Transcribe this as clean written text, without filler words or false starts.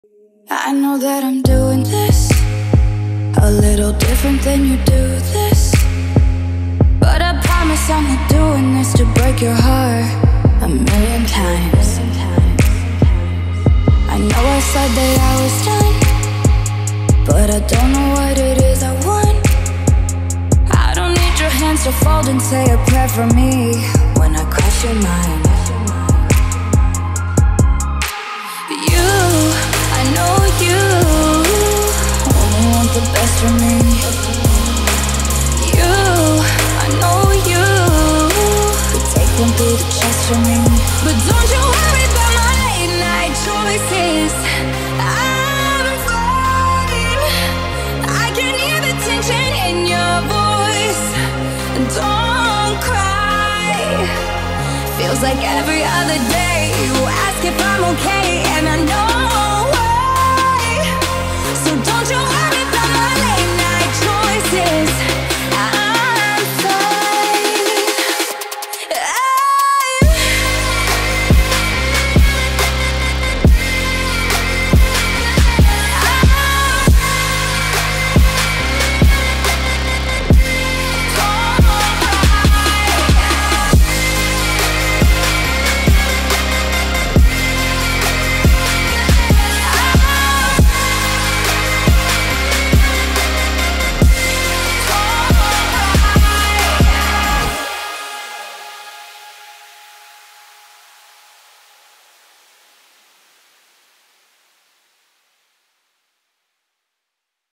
I know that I'm doing this a little different than you do this, but I promise I'm not doing this to break your heart a million times. I know I said that I was done, but I don't know what it is I want. I don't need your hands to fold and say a prayer for me when I cross your mind. You